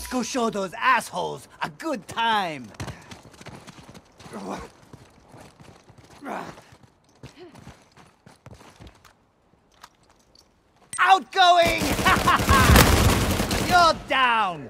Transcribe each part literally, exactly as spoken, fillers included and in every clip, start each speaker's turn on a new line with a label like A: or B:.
A: Let's go show those assholes a good time. Outgoing! You're down!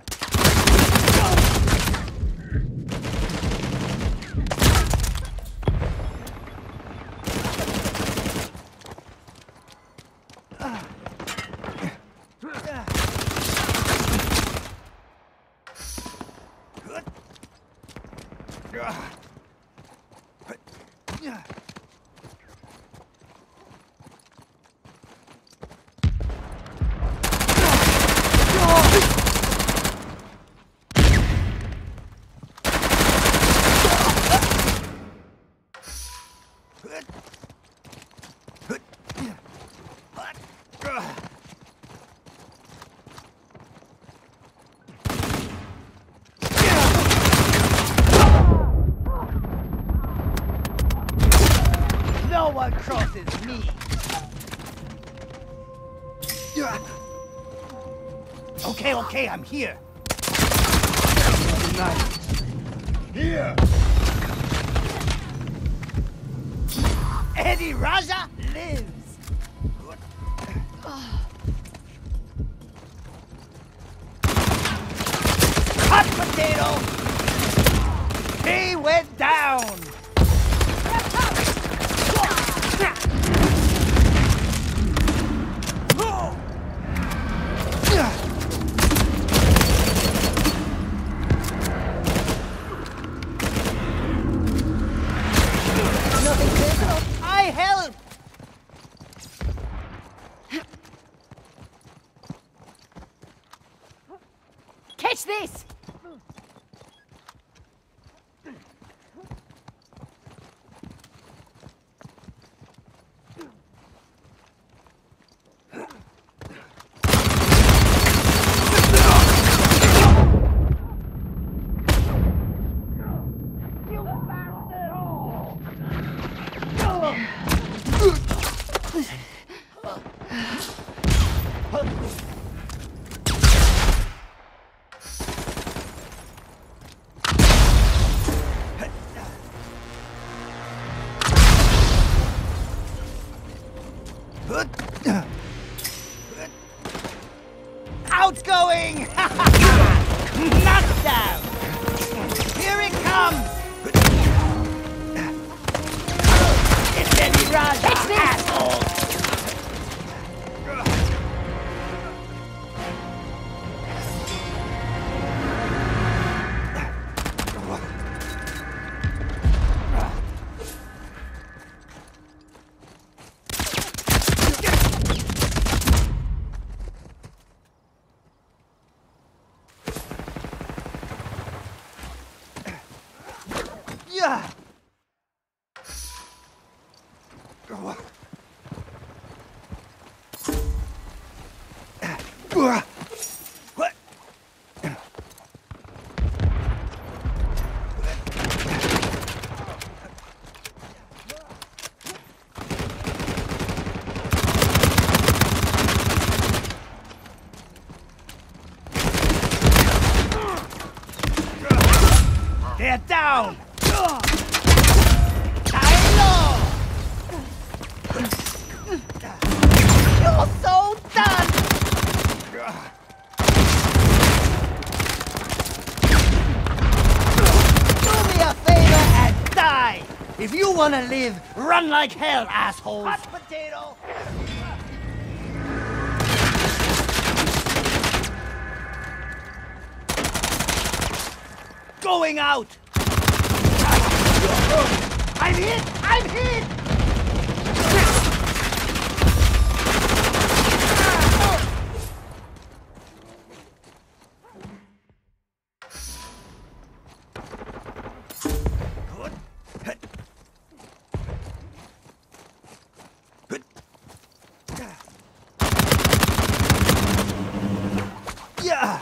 A: No one crosses me. Okay, okay, I'm here.
B: Here!
A: Eddie Raja lives. Hot potato! He went down! Nothing personal. I help!
C: Catch this!
A: Outgoing! Knockdown! Here it comes! It's Eddie Raja, asshole! Yeah! What? They're down! Tylo! You're so done! Do me a favor and die! If you wanna live, run like hell, assholes! Hot potato! Going out! I'm hit! I'm hit! Yeah!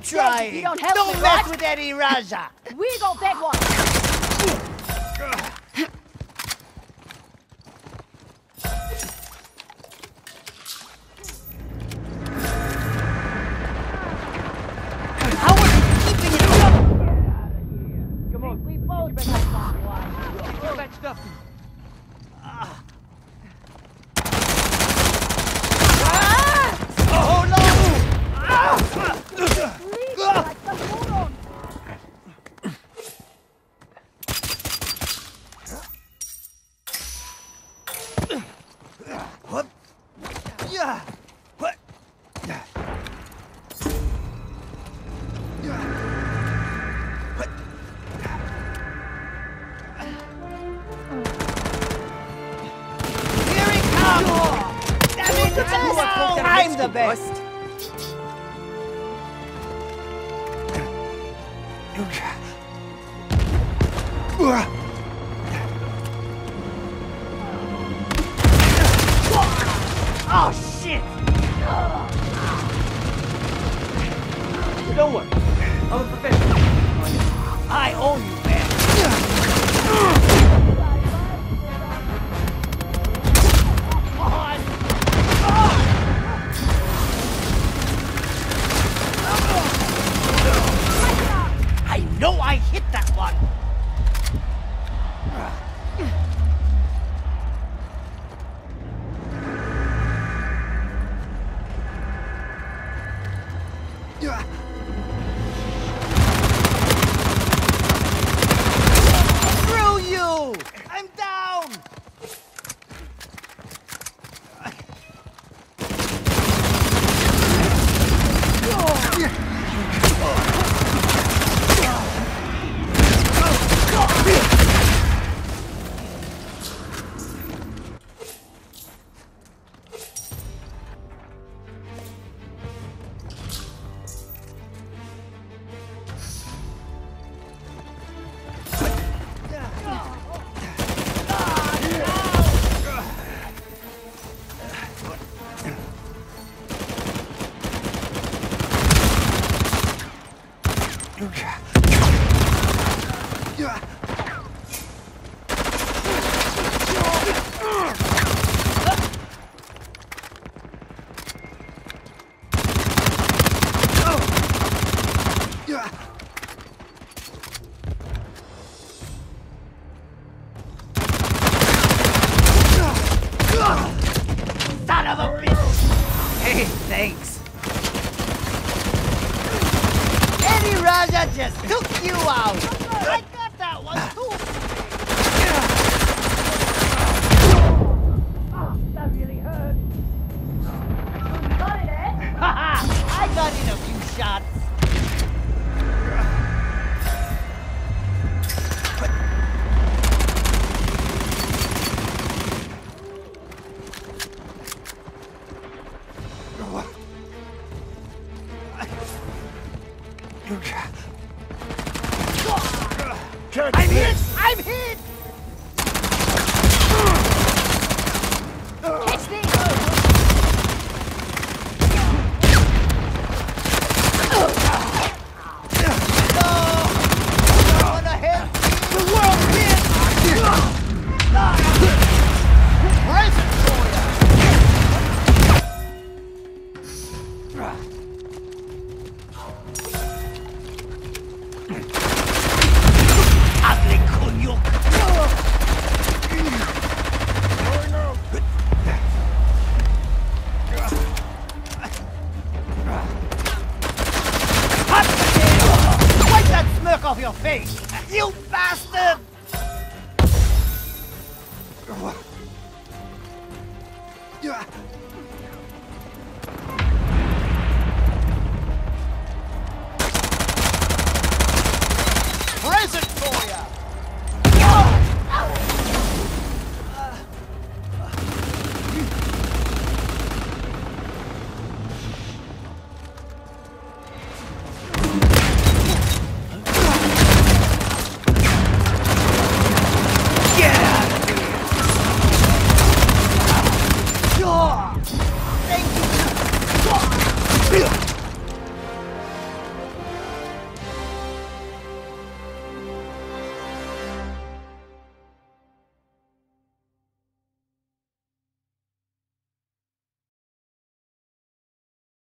A: trying.
C: You don't help
A: Don't
C: me,
A: mess
C: right?
A: with Eddie Raja.
C: We got that one.
A: How are you keeping it up? Come on, we both better stop one. Throw that stuff. Oh no!
C: Leave like some moron.
A: What? Yeah. What? Yeah. What? Here he comes! Damn it! I'm the best. Oh shit!
D: Don't worry. I'm a professional.
A: I owe you, man. I know I hit that one. Screw you! I'm down! Son of a bitch! Hey, thanks. Eddie Raja just took you out! I got that one too! Oh, that really hurt.
C: Got it, eh?
A: Haha! I got in a few shots. I'm hit! I'm hit!
C: Catch this.
A: Off your face, you bastard!